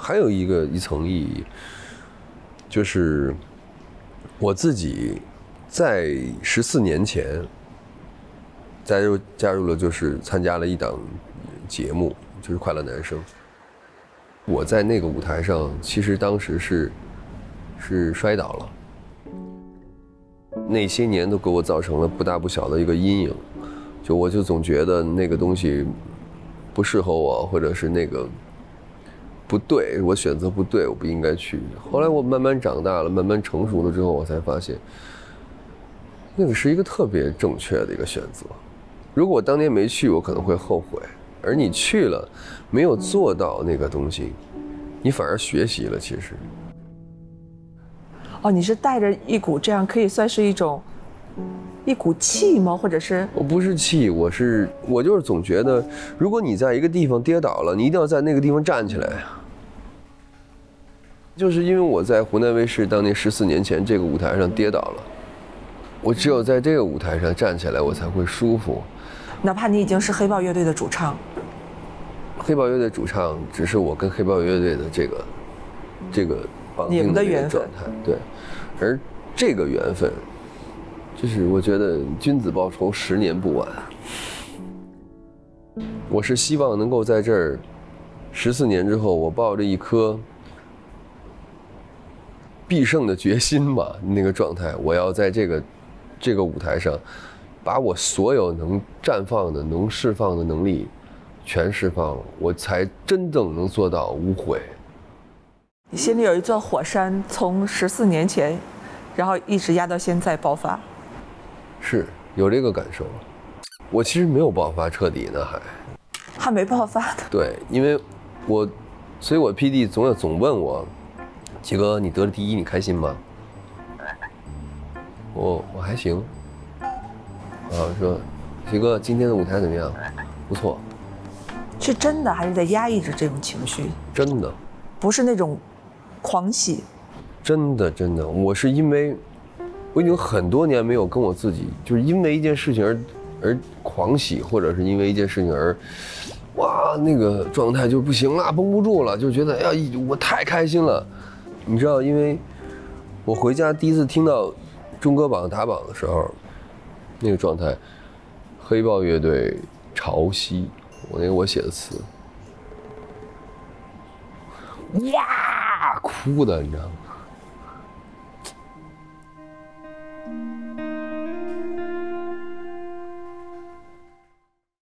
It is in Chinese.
还有一层意义，就是我自己在14年前加入了，就是参加了一档节目，就是《快乐男声》。我在那个舞台上，其实当时是摔倒了，那些年都给我造成了不大不小的一个阴影。我就总觉得那个东西不适合我，或者是那个不对，我选择不对，我不应该去。后来我慢慢长大了，慢慢成熟了之后，我才发现，那个是一个特别正确的一个选择。如果我当年没去，我可能会后悔。而你去了，没有做到那个东西，你反而学习了。其实， 哦，你是带着一股这样可以算是一股气吗？或者是？ 我不是气，我就是总觉得，如果你在一个地方跌倒了，你一定要在那个地方站起来。就是因为我在湖南卫视当年14年前这个舞台上跌倒了，我只有在这个舞台上站起来，我才会舒服。 哪怕你已经是黑豹乐队的主唱， 黑豹乐队主唱只是我跟黑豹乐队的这个绑定的状态，对。而这个缘分，就是我觉得君子报仇10年不晚。我是希望能够在这儿14年之后，我抱着一颗必胜的决心吧，那个状态，我要在这个舞台上，把我所有能绽放的、能释放的能力全释放了，我才真正能做到无悔。 你心里有一座火山，从14年前，然后一直压到现在爆发， 是有这个感受。我其实没有爆发彻底呢， 还没爆发的。 对，因为所以我 PD 总问我，齐哥，你得了第1，你开心吗？我还行。说，齐哥今天的舞台怎么样？不错。 是真的还是在压抑着这种情绪？ 真的， 不是那种狂喜。真的， 我是因为我已经很多年没有跟我自己，就是因为一件事情而狂喜，或者是因为一件事情而，哇，那个状态就不行了，绷不住了，就觉得我太开心了。你知道，因为我回家第一次听到中歌榜打榜的时候，那个状态，黑豹乐队潮汐，我写的词，哇，哭的，你知道吗？